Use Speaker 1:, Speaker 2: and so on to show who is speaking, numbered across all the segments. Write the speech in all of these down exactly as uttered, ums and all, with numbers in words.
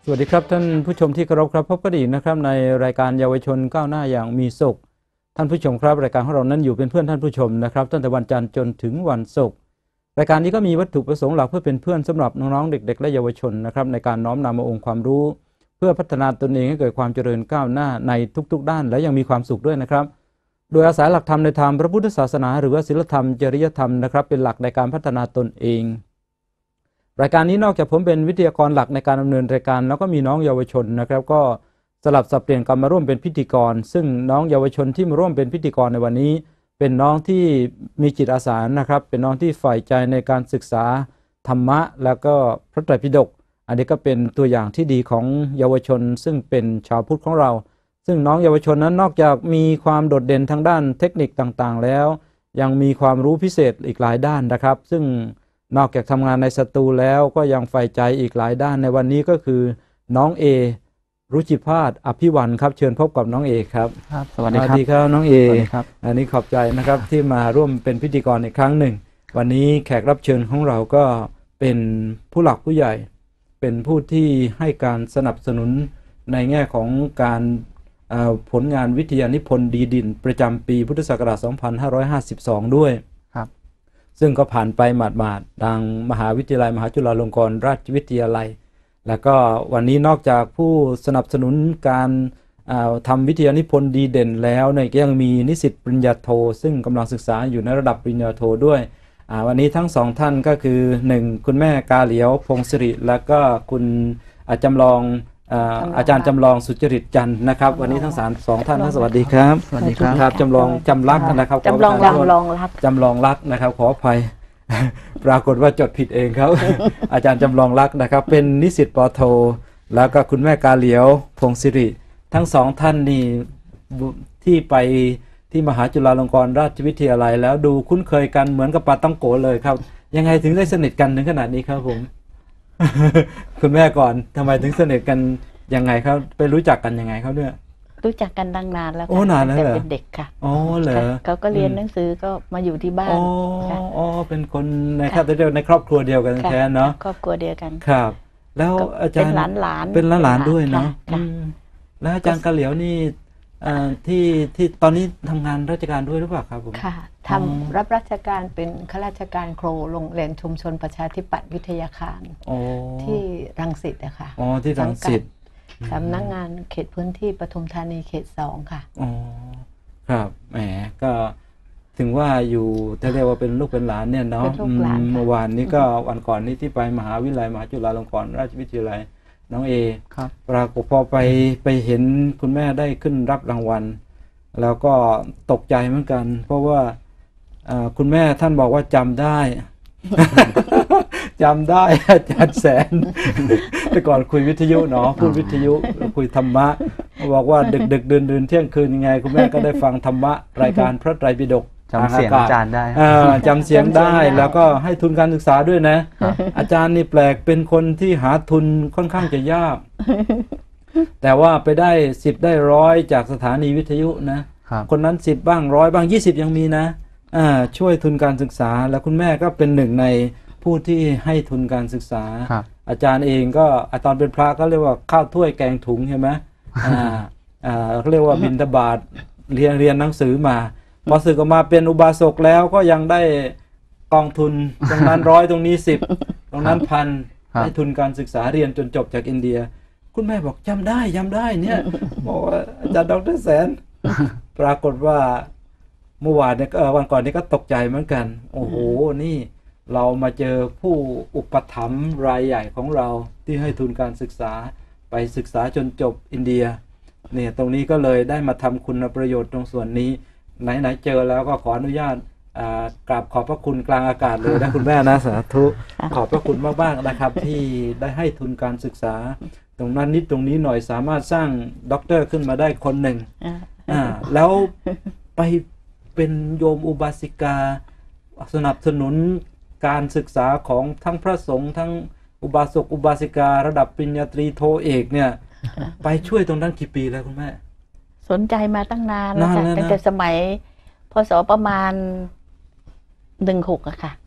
Speaker 1: สวัสดีครับท่านผู้ชมที่เคารพครับพบกันอีกนะครับในรายการเยาวชนก้าวหน้าอย่างมีสุขท่านผู้ชมครับรายการของเรานั้นอยู่เป็นเพื่อนท่านผู้ชมนะครับตั้งแต่วันจันทร์จนถึงวันศุกร์รายการนี้ก็มีวัตถุประสงค์หลักเพื่อเป็นเพื่อนสำหรับน้องๆเด็กๆและเยาวชนนะครับในการน้อมนำเอาองค์ความรู้เพื่อพัฒนาตนเองให้เกิดความเจริญก้าวหน้าในทุกๆด้านและยังมีความสุขด้วยนะครับโดยอาศัยหลักธรรมในทางพระพุทธศาสนาหรือว่าศีลธรรมจริยธรรมนะครับเป็นหลักในการพัฒนาตนเองรายการนี้นอกจากผมเป็นวิทยากรหลักในการดำเนินรายการแล้วก็มีน้องเยาวชนนะครับก็สลับสับเปลี่ยนกันมาร่วมเป็นพิธีกรซึ่งน้องเยาวชนที่มาร่วมเป็นพิธีกรในวันนี้เป็นน้องที่มีจิตอาสานะครับเป็นน้องที่ใฝ่ใจในการศึกษาธรรมะแล้วก็พระไตรปิฎกอันนี้ก็เป็นตัวอย่างที่ดีของเยาวชนซึ่งเป็นชาวพุทธของเราซึ่งน้องเยาวชนนั้นนอกจากมีความโดดเด่นทางด้านเทคนิคต่างๆแล้วยังมีความรู้พิเศษอีกหลายด้านนะครับซึ่งนอกจากทำงานในสตูแล้วก็ยังใฝ่ใจอีกหลายด้านในวันนี้ก็คือน้องเอรุจิภาสอภิวันครับเชิญพบกับน้องเอครับ
Speaker 2: ครับสวัสดีครับสวัสดี
Speaker 1: ครับน้องเอ
Speaker 2: ครับ
Speaker 1: อันนี้ขอบใจนะครับที่มาร่วมเป็นพิธีกรอีกครั้งหนึ่งวันนี้แขกรับเชิญของเราก็เป็นผู้หลักผู้ใหญ่เป็นผู้ที่ให้การสนับสนุนในแง่ของการผลงานวิทยานิพนธ์ดีดินประจำปีพุทธศักราชสองพันห้าร้อยห้าสิบสองด้วย
Speaker 2: ครับ
Speaker 1: ซึ่งก็ผ่านไปหมาดๆทางมหาวิทยาลัยมหาจุฬาลงกรณราชวิทยาลัยแล้วก็วันนี้นอกจากผู้สนับสนุนการทำวิทยานิพนธ์ดีเด่นแล้วเนี่ยยังมีนิสิตปริญญาโทซึ่งกำลังศึกษาอยู่ในระดับปริญญาโทด้วยวันนี้ทั้งสองท่านก็คือหนึ่งคุณแม่กาเหลียวพงศิริและก็คุณจำลองอาจารย์จำลองสุจริตจันทร์นะครับวันนี้ทั้งสามสองท่านสวัสดีครับ
Speaker 2: สวัสดีครับ
Speaker 1: จำลองจำรักนะครับ
Speaker 3: จำลองจำลองรัก
Speaker 1: จำลองรักนะครับขออภัยปรากฏว่าจดผิดเองครับ อาจารย์จำลองรักนะครับเป็นนิสิตปโทแล้วก็คุณแม่กาเหลียวพงศิริทั้งสองท่านนี่ที่ไปที่มหาจุฬาลงกรณราชวิทยาลัยแล้วดูคุ้นเคยกันเหมือนกับปาต้องโกเลยครับยังไงถึงได้สนิทกันถึงขนาดนี้ครับผม คุณแม่ก่อนทำไมถึงสนิทกันยังไงครับไปรู้จักกันยังไงครับเนี่ย
Speaker 3: รู้จักกันตั้งนานแล้ว
Speaker 1: โอ้นานแล้วเหรอ
Speaker 3: เป็นเด็กค่ะ
Speaker 1: อ๋อเหรอ
Speaker 3: เขาก็เรียนหนังสือก็มาอยู่ที่บ้าน
Speaker 1: อ๋ออ๋อเป็นคนในครอบครัวในครอบครัวเดียวกันแท้เนาะ
Speaker 3: ครอบครัวเดียวกัน
Speaker 1: ครับแล้วอาจารย์
Speaker 3: เป็นหลานหลาน
Speaker 1: เป็นหลานด้วยเนาะแล้วอาจารย์กะเหลียวนี่ที่ที่ตอนนี้ทำงานราชการด้วยหรือเปล่าครับผม
Speaker 4: ค่ะทำรับราชการเป็นข้าราชการครูโรงเรียนชุมชนประชาธิปัตย์วิทยาคารที่รังสิตนะคะ
Speaker 1: อ๋อที่รังสิต
Speaker 4: สำนักงานเขตพื้นที่ปทุมธานีเขตสองค่ะ
Speaker 1: อ๋อครับแหมก็ถึงว่าอยู่จะเรียกว่าเป็นลูกเป็นหลานเนี่ยเนาะเมื่อวานนี้ก็วันก่อนนี้ที่ไปมหาวิทยาลัยมหาจุฬาลงกรณราชวิทยาลัยน้องเอ
Speaker 2: ครับ
Speaker 1: ปรากฏพอไปไปเห็นคุณแม่ได้ขึ้นรับรางวัลแล้วก็ตกใจเหมือนกันเพราะว่าคุณแม่ท่านบอกว่าจำได้ จำได้อาจารย์แสนแต่ก่อนคุยวิทยุเนาะพูดวิทยุคุยธรรมะบอกว่าดึกดึกเดินเดินเที่ยงคืนยังไงคุณแม่ก็ได้ฟังธรรมะรายการพระไตรปิฎก
Speaker 2: จำเสียงอาจารย์ได้
Speaker 1: จำเสียงได้แล้วก็ให้ทุนการศึกษาด้วยนะอาจารย์นี่แปลกเป็นคนที่หาทุนค่อนข้างจะยากแต่ว่าไปได้สิบได้ร้อยจากสถานีวิทยุนะคนนั้นสิบบ้างร้อยบ้างยี่สิบยังมีนะช่วยทุนการศึกษาแล้วคุณแม่ก็เป็นหนึ่งในผู้ที่ให้ทุนการศึกษาอาจารย์เองก็ตอนเป็นพระก็เรียกว่าข้าวถ้วยแกงถุงใช่ไหมเขาเรียกว่าบิณฑบาตเรียนเรียนหนังสือมาพอสึกออกมาเป็นอุบาสกแล้วก็ยังได้กองทุนตรงนั้นร้อยตรงนี้สิบตรงนั้นพันให้ทุนการศึกษาเรียนจนจบจากอินเดียคุณแม่บอกจำได้จำได้เนี่ยบอกว่าอาจารย์ดร.แสนปรากฏว่าเมื่อวานเนี่ยวันก่อนนี้ก็ตกใจเหมือนกันโอ้โหนี่เรามาเจอผู้อุปถัมภ์รายใหญ่ของเราที่ให้ทุนการศึกษาไปศึกษาจนจบอินเดียเนี่ยตรงนี้ก็เลยได้มาทำคุณประโยชน์ตรงส่วนนี้ไหนๆเจอแล้วก็ขออนุญาตกราบขอบพระคุณกลางอากาศเลยนะคุณแม่นะสาธุขอบพระคุณมากๆนะครับที่ได้ให้ทุนการศึกษาตรงนั้นนิดตรงนี้หน่อยสามารถสร้างด็อกเตอร์ขึ้นมาได้คนหนึ่งอ่าแล้วไปเป็นโยมอุบาสิกาสนับสนุนการศึกษาของทั้งพระสงฆ์ทั้งอุบาสกอุบาสิการะดับปริญญาตรีโทเอกเนี่ยไปช่วยตรงนั้นกี่ปีแล้วคุณแม่
Speaker 3: สนใจมาตั้งนานแล้วค่ะตั้งแต่สมัยพศประมาณหนึ่งหกอะค่ะ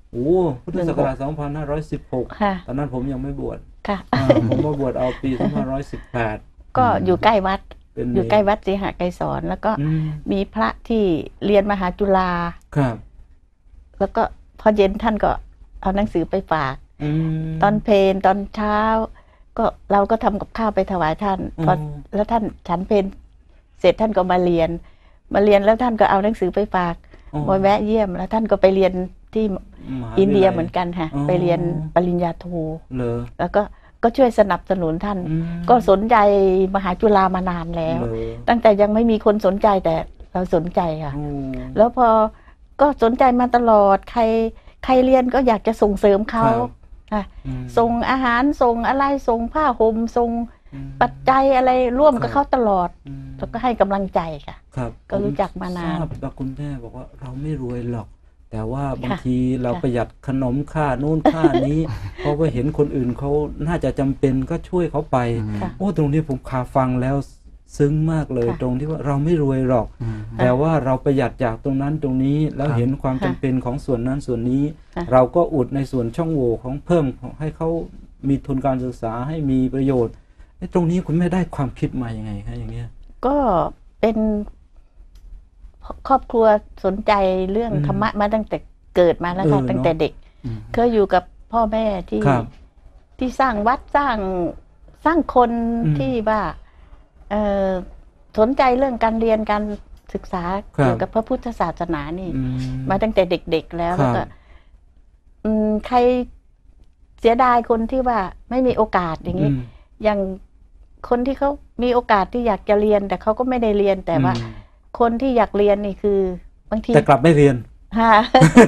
Speaker 1: โอ้พุทธศักราชสองพันห้าร้อยสิบหก
Speaker 3: ค่ะ
Speaker 1: ตอนนั้นผมยังไม่บวช
Speaker 3: ค่ะ
Speaker 1: อ่าผมมาบวชเอาปีสองพันห้าร้อยสิบแปด
Speaker 3: ก็อยู่ใกล้วัด
Speaker 1: เป็น
Speaker 3: อยู่ใกล้วัดศรีหไกรสอนแล้วก็
Speaker 1: อืม
Speaker 3: มีพระที่เรียนมหาจุฬา
Speaker 1: ครับ
Speaker 3: แล้วก็พอเย็นท่านก็เอาหนังสือไปฝาก
Speaker 1: อืม
Speaker 3: ตอนเพลนตอนเช้า ก็เราก็ทำกับข้าวไปถวายท่านพอ
Speaker 1: อืม
Speaker 3: แล้วท่านฉันเพลนเสร็จท่านก็มาเรียน มาเรียนแล้วท่านก็เอาหนังสือไปฝาก
Speaker 1: อ๋อ
Speaker 3: มาแวะเยี่ยม แล้วท่านก็ไปเรียนที่
Speaker 1: มหาวิทยาลัย
Speaker 3: อินเดียเหมือนกันค่ะ
Speaker 1: อ๋อ
Speaker 3: ไปเรียนปริญญาโท
Speaker 1: เหรอ
Speaker 3: แล้วก็ก็ช่วยสนับสนุนท่าน
Speaker 1: อืม
Speaker 3: ก็สนใจมหาจุฬามานานแล้ว
Speaker 1: เหรอ
Speaker 3: ตั้งแต่ยังไม่มีคนสนใจแต่เราสนใจค่ะ
Speaker 1: โอ้
Speaker 3: แล้วพอก็สนใจมาตลอดใครใครเรียนก็อยากจะส่งเสริมเขา
Speaker 1: ครับ
Speaker 3: ค่ะ
Speaker 1: อืม
Speaker 3: ส่งอาหารส่งอะไรส่งผ้าห่มส่ง
Speaker 1: อืม
Speaker 3: ปัจจัยอะไรร่วมกับ
Speaker 1: ครับ
Speaker 3: เขาตลอด
Speaker 1: อืม
Speaker 3: แล้วก็ให้กำลังใจค่ะ
Speaker 1: ครับ
Speaker 3: ก็รู้จักมานาน
Speaker 1: ทราบว่าคุณแม่บอกว่าเราไม่รวยหรอก แต่ว่าบาง
Speaker 3: ค่ะ
Speaker 1: ทีเรา
Speaker 3: ค่ะ
Speaker 1: ประหยัดขนมค่านู่นค่านี้ เพราะว่าเห็นคนอื่นเขาน่าจะจำเป็นก็ช่วยเขาไป
Speaker 3: ค่ะ
Speaker 1: โอ้ตรงนี้ผมคาฟังแล้วซึ้งมากเลย
Speaker 3: ค่ะ
Speaker 1: ตรงที่ว่าเราไม่รวยหรอก
Speaker 2: อืม
Speaker 1: แต่ว่าเราประหยัดจากตรงนั้นตรงนี้แล้ว
Speaker 2: ครับ
Speaker 1: เห็นความ
Speaker 3: ค่ะ
Speaker 1: จำเป็นของส่วนนั้นส่วนนี้
Speaker 3: ค่ะ
Speaker 1: เราก็อุดในส่วนช่องโหว่ของเพิ่มของให้เขามีทุนการศึกษาให้มีประโยชน์ไอ้ตรงนี้คุณแม่ได้ความคิดมาอย่างไงคะอย่างเงี้ย
Speaker 3: ก็เป็นครอบครัวสนใจเรื่อง
Speaker 1: อืม
Speaker 3: ธรรมะมาตั้งแต่เกิดมาแล้วค่ะ
Speaker 1: เออ
Speaker 3: ตั้งแต่เด็ก
Speaker 2: อืม
Speaker 3: เคยอยู่กับพ่อแม่ที่
Speaker 1: ครับ
Speaker 3: ที่สร้างวัดสร้างสร้างคน
Speaker 1: อืม
Speaker 3: ที่ว่าเอ่อสนใจเรื่องการเรียนการศึกษา
Speaker 1: ครับ
Speaker 3: เกี่ยวกับพระพุทธศาสนานี่
Speaker 1: อืม
Speaker 3: มาตั้งแต่เด็กๆแล้ว
Speaker 1: ครับ
Speaker 3: แล้วก็อืมใครเสียดายคนที่ว่าไม่มีโอกาสอย่างนี้
Speaker 1: อืม
Speaker 3: อย่างคนที่เขามีโอกาสที่อยากจะเรียน แต่เขาก็ไม่ได้เรียนแต่ว่า
Speaker 1: อืม
Speaker 3: คนที่อยากเรียนนี่คือบางที
Speaker 1: แต่กลับไม่เรียน
Speaker 3: ฮะ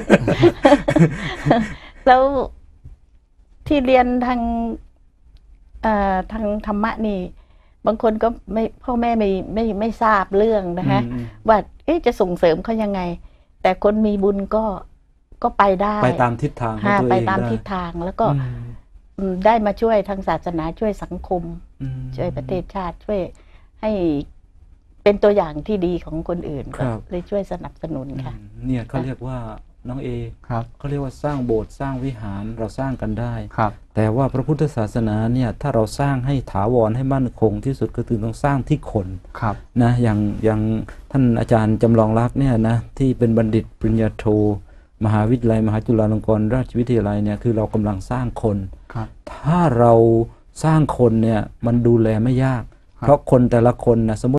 Speaker 3: แล้วที่เรียนทางเอ่อทางธรรมะนี่ บางคนก็ไม่พ่อแม่ไม่ไม่ไม่ทราบเรื่องนะคะ
Speaker 1: อืม
Speaker 3: ว่าเอ๊ะจะส่งเสริมเขายังไง แต่คนมีบุญก็ก็ไปได้
Speaker 1: ไปตามทิศทางของ
Speaker 3: ฮะ
Speaker 1: ตัว
Speaker 3: ไป
Speaker 1: เอง
Speaker 3: ตาม
Speaker 1: ได้
Speaker 3: ทิศทางแล้วก็
Speaker 1: อืม
Speaker 3: อืมได้มาช่วยทางศาสนาช่วยสังคม
Speaker 1: อืม
Speaker 3: ช่วยประเทศชาติช่วยให้เป็นตัวอย่างที่ดีของคนอื่น
Speaker 1: ครั
Speaker 3: ก็
Speaker 1: บ
Speaker 3: เลยช่วยสนับสนุน
Speaker 1: อื
Speaker 3: ค่ะ
Speaker 1: มเนี่ยเขาเรียกว่าน้องเอ
Speaker 2: ครับ
Speaker 1: เขาเรียกว่าสร้างโบสถ์สร้างวิหารเราสร้างกันได้
Speaker 2: ครับ
Speaker 1: แต่ว่าพระพุทธศาสนาเนี่ยถ้าเราสร้างให้ถาวรให้มั่นคงที่สุดก็คือต้องสร้างที่คน
Speaker 2: ครับ
Speaker 1: นะอย่างอย่างท่านอาจารย์จำลองรักษณ์เนี่ยนะที่เป็นบัณฑิตปริญญาโท มหาวิทยาลัยมหาจุฬาลงกรณราชวิทยาลัยเนี่ยคือเรากำลังสร้างคน
Speaker 2: ครับ
Speaker 1: ถ้าเราสร้างคนเนี่ยมันดูแลไม่ยาก เพราะคนแต่ละคนนะสมมติ